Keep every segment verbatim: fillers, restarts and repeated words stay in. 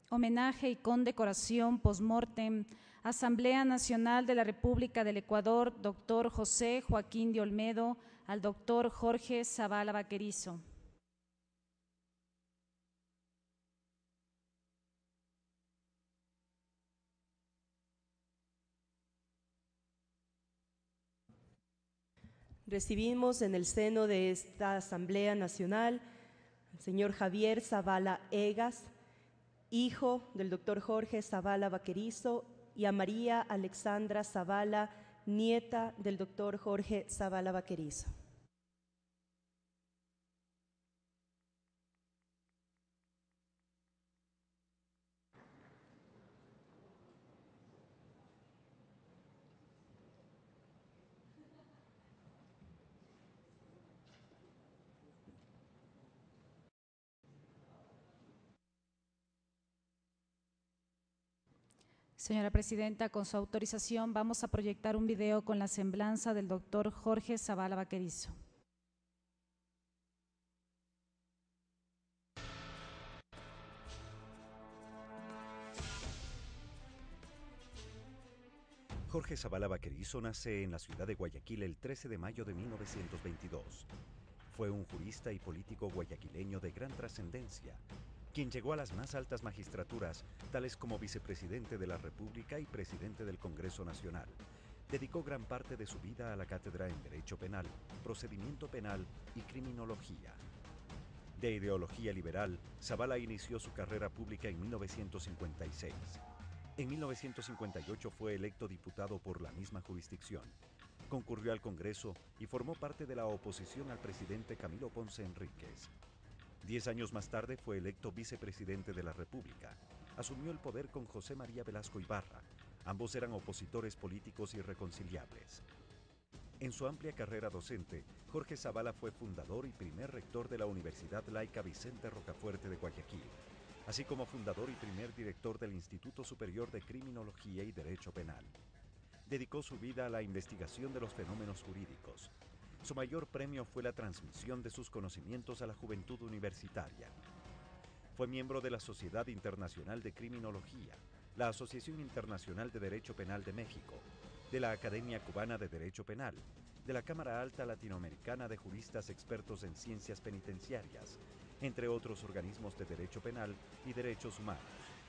Homenaje y condecoración post-mortem, Asamblea Nacional de la República del Ecuador, doctor José Joaquín de Olmedo, al doctor Jorge Zavala Vaquerizo. Recibimos en el seno de esta Asamblea Nacional al señor Javier Zavala Egas, hijo del doctor Jorge Zavala Vaquerizo, y a María Alexandra Zavala, nieta del doctor Jorge Zavala Vaquerizo. Señora Presidenta, con su autorización vamos a proyectar un video con la semblanza del doctor Jorge Zavala Vaquerizo. Jorge Zavala Vaquerizo nace en la ciudad de Guayaquil el trece de mayo de mil novecientos veintidós. Fue un jurista y político guayaquileño de gran trascendencia, quien llegó a las más altas magistraturas, tales como vicepresidente de la República y presidente del Congreso Nacional. Dedicó gran parte de su vida a la cátedra en Derecho Penal, Procedimiento Penal y Criminología. De ideología liberal, Zavala inició su carrera pública en mil novecientos cincuenta y seis. En mil novecientos cincuenta y ocho fue electo diputado por la misma jurisdicción. Concurrió al Congreso y formó parte de la oposición al presidente Camilo Ponce Enríquez. Diez años más tarde fue electo vicepresidente de la República. Asumió el poder con José María Velasco Ibarra. Ambos eran opositores políticos irreconciliables. En su amplia carrera docente, Jorge Zavala fue fundador y primer rector de la Universidad Laica Vicente Rocafuerte de Guayaquil, así como fundador y primer director del Instituto Superior de Criminología y Derecho Penal. Dedicó su vida a la investigación de los fenómenos jurídicos. Su mayor premio fue la transmisión de sus conocimientos a la juventud universitaria. Fue miembro de la Sociedad Internacional de Criminología, la Asociación Internacional de Derecho Penal de México, de la Academia Cubana de Derecho Penal, de la Cámara Alta Latinoamericana de Juristas Expertos en Ciencias Penitenciarias, entre otros organismos de derecho penal y derechos humanos.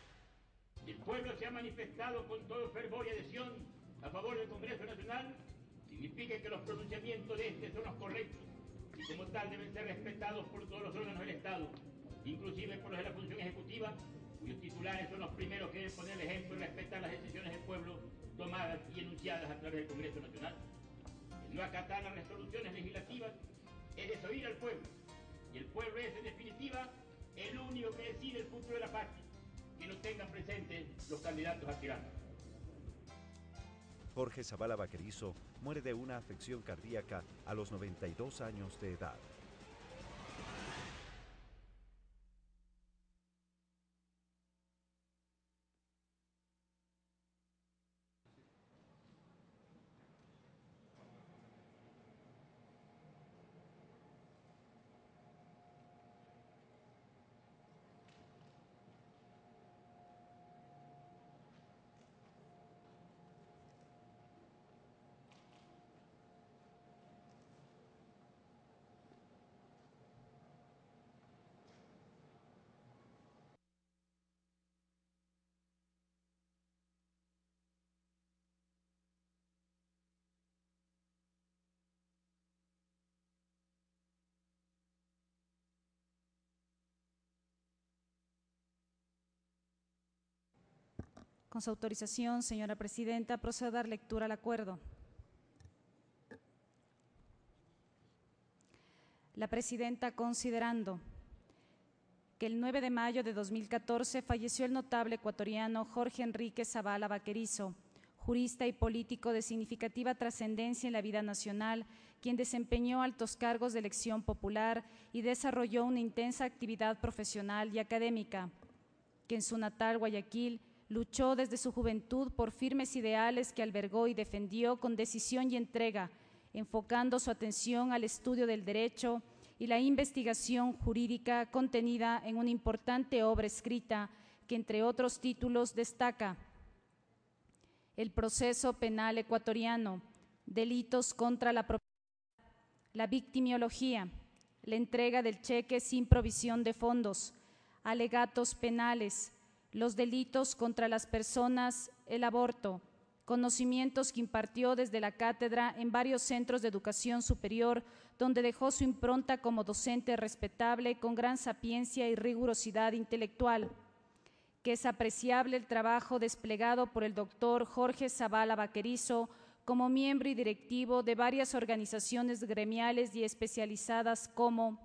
El pueblo se ha manifestado con todo fervor y adhesión a favor del Congreso Nacional. Significa que los pronunciamientos de este son los correctos y como tal deben ser respetados por todos los órganos del Estado, inclusive por los de la función ejecutiva, cuyos titulares son los primeros que deben poner el ejemplo y respetar las decisiones del pueblo tomadas y enunciadas a través del Congreso Nacional. El no acatar las resoluciones legislativas es desoír al pueblo, y el pueblo es, en definitiva, el único que decide el futuro de la patria, que lo tengan presente los candidatos a tiranos. Jorge Zavala Vaquerizo muere de una afección cardíaca a los noventa y dos años de edad. Con su autorización, señora Presidenta, procedo a dar lectura al acuerdo. La Presidenta, considerando que el nueve de mayo de dos mil catorce falleció el notable ecuatoriano Jorge Enrique Zavala Vaquerizo, jurista y político de significativa trascendencia en la vida nacional, quien desempeñó altos cargos de elección popular y desarrolló una intensa actividad profesional y académica, que en su natal Guayaquil luchó desde su juventud por firmes ideales que albergó y defendió con decisión y entrega, enfocando su atención al estudio del derecho y la investigación jurídica contenida en una importante obra escrita que entre otros títulos destaca el proceso penal ecuatoriano, delitos contra la propiedad, la victimiología, la entrega del cheque sin provisión de fondos, alegatos penales, los delitos contra las personas, el aborto, conocimientos que impartió desde la cátedra en varios centros de educación superior, donde dejó su impronta como docente respetable con gran sapiencia y rigurosidad intelectual, que es apreciable el trabajo desplegado por el doctor Jorge Zavala Vaquerizo como miembro y directivo de varias organizaciones gremiales y especializadas como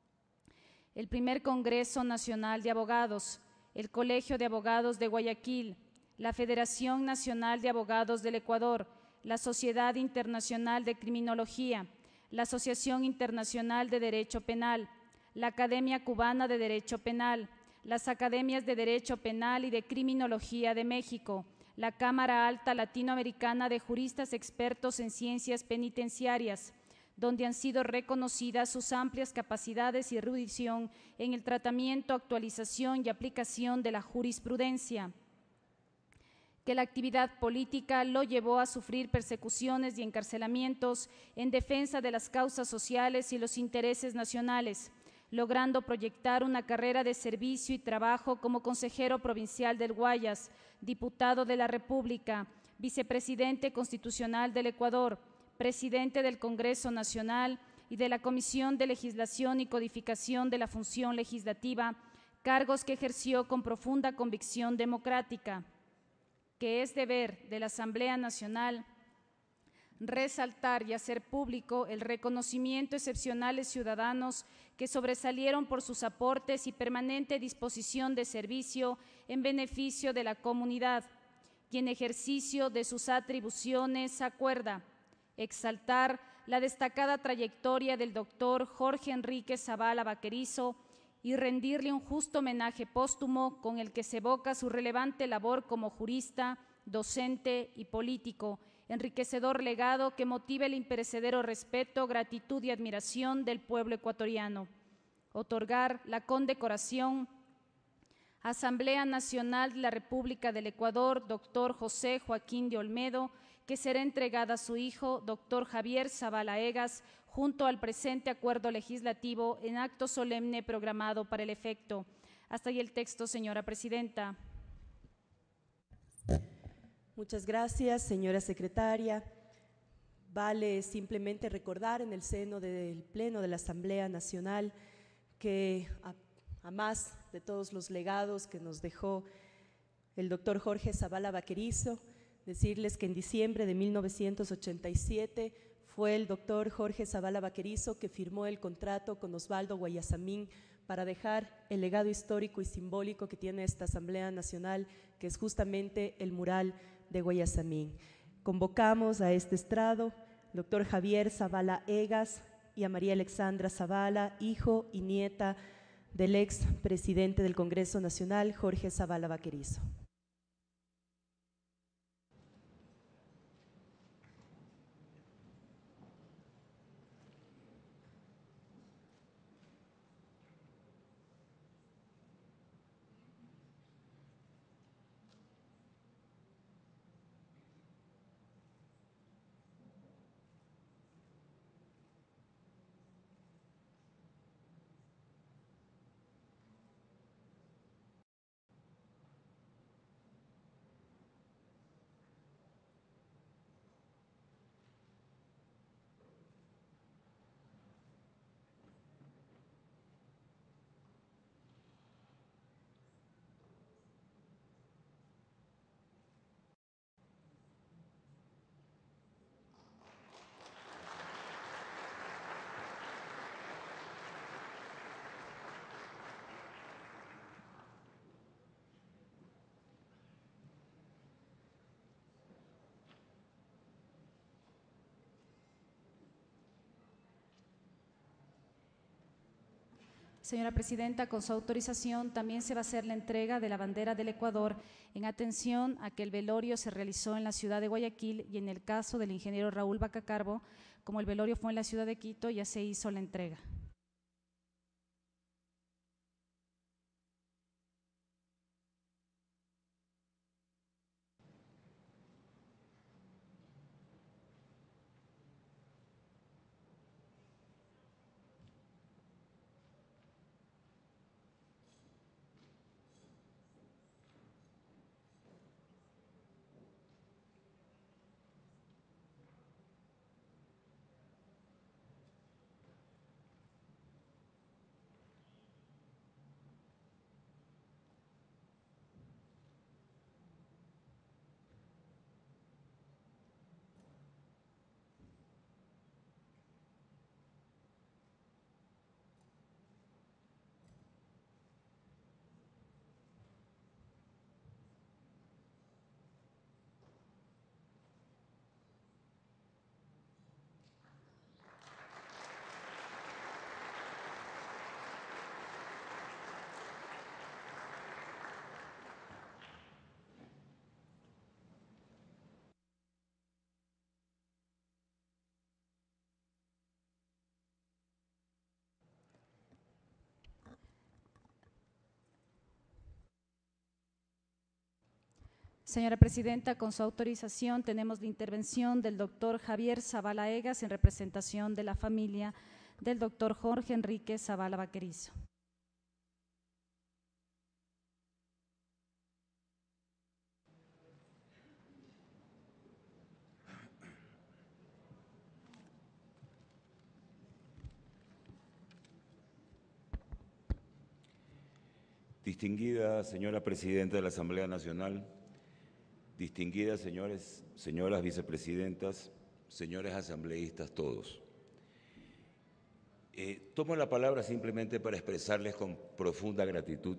el primer Congreso Nacional de Abogados, el Colegio de Abogados de Guayaquil, la Federación Nacional de Abogados del Ecuador, la Sociedad Internacional de Criminología, la Asociación Internacional de Derecho Penal, la Academia Cubana de Derecho Penal, las Academias de Derecho Penal y de Criminología de México, la Cámara Alta Latinoamericana de Juristas Expertos en Ciencias Penitenciarias, donde han sido reconocidas sus amplias capacidades y erudición en el tratamiento, actualización y aplicación de la jurisprudencia, que la actividad política lo llevó a sufrir persecuciones y encarcelamientos en defensa de las causas sociales y los intereses nacionales, logrando proyectar una carrera de servicio y trabajo como consejero provincial del Guayas, diputado de la República, vicepresidente constitucional del Ecuador, presidente del Congreso Nacional y de la Comisión de Legislación y Codificación de la Función Legislativa, cargos que ejerció con profunda convicción democrática, que es deber de la Asamblea Nacional resaltar y hacer público el reconocimiento excepcionales ciudadanos que sobresalieron por sus aportes y permanente disposición de servicio en beneficio de la comunidad, y en ejercicio de sus atribuciones acuerda exaltar la destacada trayectoria del doctor Jorge Enrique Zavala Vaquerizo y rendirle un justo homenaje póstumo con el que se evoca su relevante labor como jurista, docente y político, enriquecedor legado que motive el imperecedero respeto, gratitud y admiración del pueblo ecuatoriano. Otorgar la condecoración Asamblea Nacional de la República del Ecuador, doctor José Joaquín de Olmedo, que será entregada a su hijo, doctor Javier Zavala Egas, junto al presente acuerdo legislativo en acto solemne programado para el efecto. Hasta ahí el texto, señora presidenta. Muchas gracias, señora secretaria. Vale simplemente recordar en el seno del Pleno de la Asamblea Nacional que a, a más de todos los legados que nos dejó el doctor Jorge Zavala Vaquerizo, decirles que en diciembre de mil novecientos ochenta y siete fue el doctor Jorge Zavala Vaquerizo que firmó el contrato con Osvaldo Guayasamín para dejar el legado histórico y simbólico que tiene esta Asamblea Nacional, que es justamente el mural de Guayasamín. Convocamos a este estrado doctor Javier Zavala Egas y a María Alexandra Zavala, hijo y nieta del ex presidente del Congreso Nacional, Jorge Zavala Vaquerizo. Señora presidenta, con su autorización también se va a hacer la entrega de la bandera del Ecuador en atención a que el velorio se realizó en la ciudad de Guayaquil y en el caso del ingeniero Raúl Bacacarbo, como el velorio fue en la ciudad de Quito, ya se hizo la entrega. Señora Presidenta, con su autorización tenemos la intervención del doctor Javier Zavala Egas en representación de la familia del doctor Jorge Enrique Zavala Vaquerizo. Distinguida señora Presidenta de la Asamblea Nacional, distinguidas señores, señoras vicepresidentas, señores asambleístas todos. Eh, tomo la palabra simplemente para expresarles con profunda gratitud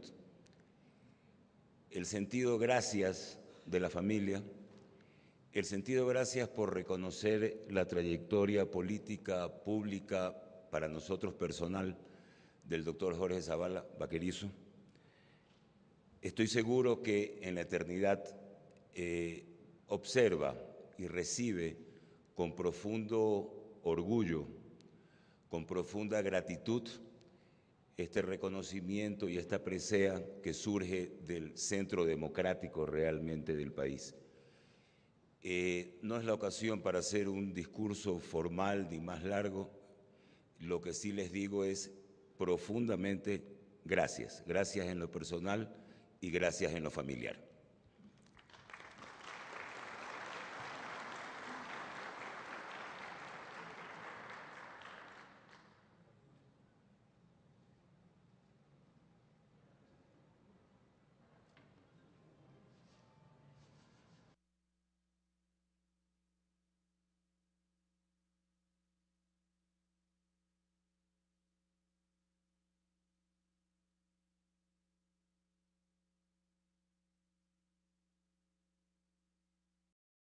el sentido gracias de la familia, el sentido gracias por reconocer la trayectoria política, pública, para nosotros personal, del doctor Jorge Zavala Vaquerizo. Estoy seguro que en la eternidad eh, observa y recibe con profundo orgullo, con profunda gratitud, este reconocimiento y esta presea que surge del centro democrático realmente del país. Eh, no es la ocasión para hacer un discurso formal ni más largo. Lo que sí les digo es profundamente gracias. Gracias en lo personal y gracias en lo familiar.